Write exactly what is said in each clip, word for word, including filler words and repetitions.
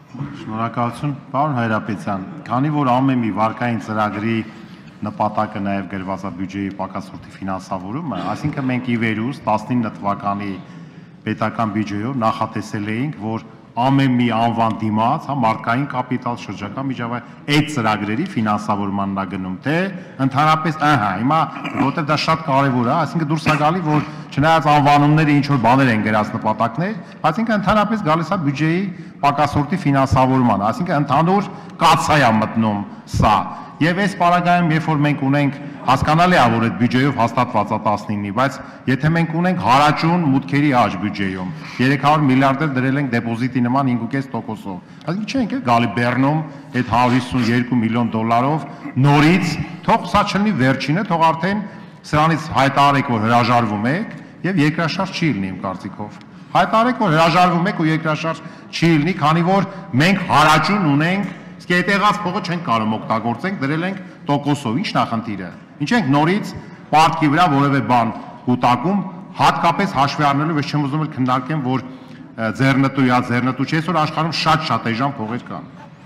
Շնորհակալություն, պարոն Հայրապետյան, քանի որ ամեն մի վարկային ծրագրի նպատակը նաև գրված է բյուջեի պակասորտի ֆինանսավորումը, այսինքն մենք ի վերուս տասնինը թվականի պետական բյուջեով նախատեսել էինք, որ ամեն մի անվան դիմաց, հա, մարդկային կապիտալ, շրջակա միջավայր, այդ ծրագրերի ֆինանսավորմանն է գնում, թե ընդհանրապես, ահա, հիմա որտեղ դա շատ կարևոր է, այսինքն դուրս է գալի, որ չնայած անվանումները ինչ որ բաներ են գրած նպատակներ, այսինքն ընդհանրապես գալիս է բյուջեի պակասորտի ֆինանսավորման, այսինքն ընդհանուր կացա է մտնում սա։ Եվ այս պարագայում, երբ որ մենք ունենք, հասկանալի է, որ այդ բյուջեով հաստատված է տասնինի, բայց եթե մենք ունենք հարաճուն մուտքերի աճ բյուջեում, երեք հարյուր միլիարդեր դրել ենք դեպոզիտի նման հինգ կես տոկոսով, այսինքն չենք էլ գալի Բեռնում այդ հարյուր հիսունյոթ միլիոն դոլարով նորից, թող սա չլինի վերջինը, թող արդեն սրանից հայտարարեք, որ հրաժարվում եք եւ երկրաշարժ չի լինի իմ կարծիքով։ Հայտարարեք, որ հրաժարվում եք ու երկրաշարժ չի լինի, քանի որ մենք հարաճուն ունենք, իսկ այդ եղած փողը չենք կարող օգտագործենք, դրել ենք տոկոսով, ինչ նախնդիրը։ Ինչ ենք նորից պարտքի վրա որևէ բան կուտակում, հատկապես հաշվի առնելով, ես չեմ ուզում էլ քննարկեմ, որ ձեռնտու է, ձեռնտու չէ, այսօր աշխարհում շատ-շատ էժան փողեր կան։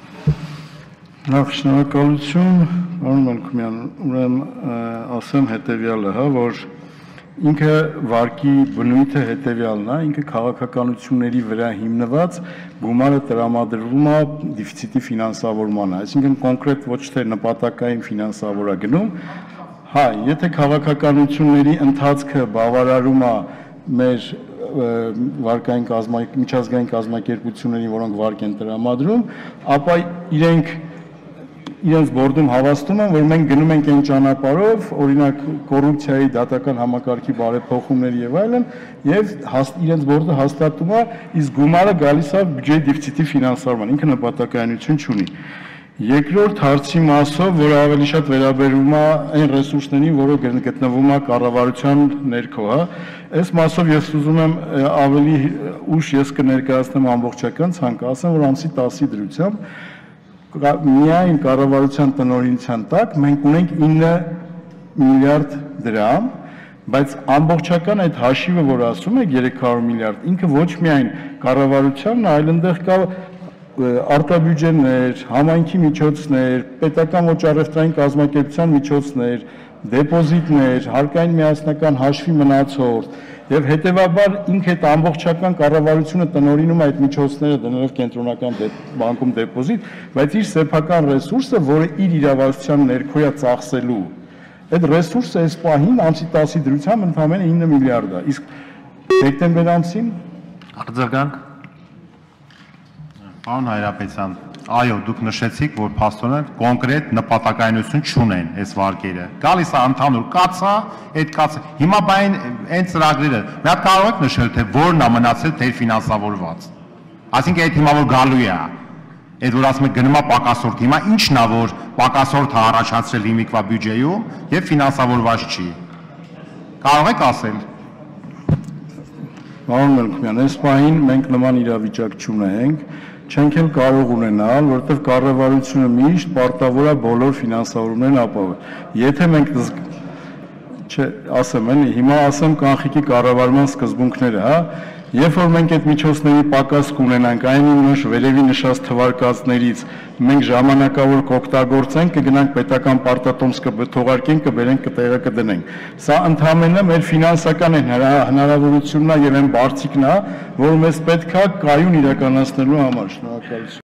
Նախ շնորհակալություն, պարոն Մելքումյան, ուրեմն ասեմ հետևյալը, հա, որ ինքը վարկի բնույթը հետևյալն է, ինքը քաղաքականությունների վրա հիմնված գումարը տրամադրվում է դեֆիցիտի ֆինանսավորմանը, այսինքն կոնկրետ ոչ թե նպատակային ֆինանսավոր է գնում, հա, եթե քաղաքականությունների ընթացքը բավարարում է մեր վարկային միջազգային կազմակերպություններին, որոնք վարկ են տրամադրում, ապա իրենք իրենց բորդում հավաստում են, որ մենք գնում ենք այն ճանապարհով, օրինակ կոռուպցիայի դատական համակարգի բարեփոխումների եւ այլն, եւ իրենց բորդը հաստատում է, իսկ գումարը գալիս է բյուջեի դեֆիցիտի ֆինանսավորման, ինքը նպատակայնություն չունի։ Երկրորդ հարցի մասով, որը ավելի շատ վերաբերում է այն ռեսուրսներին, որը գտնվում է կառավարության ներքո, հա, այս մասով ես ուզում եմ ավելի ուշ ես կներկայացնեմ ամբողջական ցանկը, ասեմ, որ ամսի տասի դրությամբ միայն կառավարության տնօրինության տակ մենք ունենք ինը միլիարդ դրամ, բայց ամբողջական այդ հաշիվը, որ ասում եք երեք հարյուր միլիարդ, ինքը ոչ միայն կառավարությանն, այլ այնտեղ կա արտաբյուջեներ, համայնքի միջոցներ, պետական ոչ առևտրային կազմակերպության միջոցներ, դեպոզիտներ, հարկային միասնական հաշվի մնացորդ, եւ հետեւաբար ինքը այդ ամբողջական կառավարությունը տնօրինում է այդ միջոցները դնելով կենտրոնական բանկում դեպոզիտ, բայց իր սեփական ռեսուրսը, որը իր իրավասության ներքո է ծախսելու, այդ ռեսուրսը այս պահին ամսի տասի դրությամբ ընդամենը ինը միլիարդ է, իսկ դեկտեմբեր ամսին արձագանք։ Պարոն Հայրապետյան, այո, դուք նշեցիք, որ փաստորեն կոնկրետ նպատակայնություն չունեն այս վարկերը։ Գալիս է ընդհանուր կացա, այդ կացը։ Հիմա բայն այն ծրագրերը, մի հատ կարող եք նշել, թե որն է մնացել թերֆինանսավորված։ Այսինքն այդ հիմա որ գալու է, այդ որ ասում եք գնում է պակասորդ, հիմա ի՞նչն է, որ պակասորդը առաջացրել հիմիկվա բյուջեում եւ ֆինանսավորված չի։ Կարող եք ասել։ Պարոն Մելքումյան, այս պահին մենք նման իրավիճակ չունենք, չենք էլ կարող ունենալ, որովհետև կառավարությունը միշտ պարտավոր է բոլոր ֆինանսավորումներն ապահովել։ Եթե մենք չէ, ասեմ, էլի, հիմա ասեմ կանխիկի կառավարման սկզբունքները, հա, երբ որ մենք այդ միջոցների պակաս կունենանք, այն նույնիշ վերևի նշած թվարկածներից մենք ժամանակավոր կօգտագործենք, կգնանք պետական պարտատոմս կթողարկենք, կբերենք կտեղը կդնենք։ Սա ընդհանրապես մեր ֆինանսական հնարավորությունն է եւ այն բարձիկն է, որ մեզ պետք է կայուն իրականացնելու համար։ Շնորհակալություն։